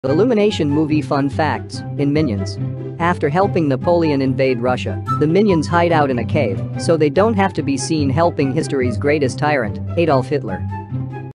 Illumination movie fun facts in Minions. After helping Napoleon invade Russia, the Minions hide out in a cave so they don't have to be seen helping history's greatest tyrant, Adolf Hitler.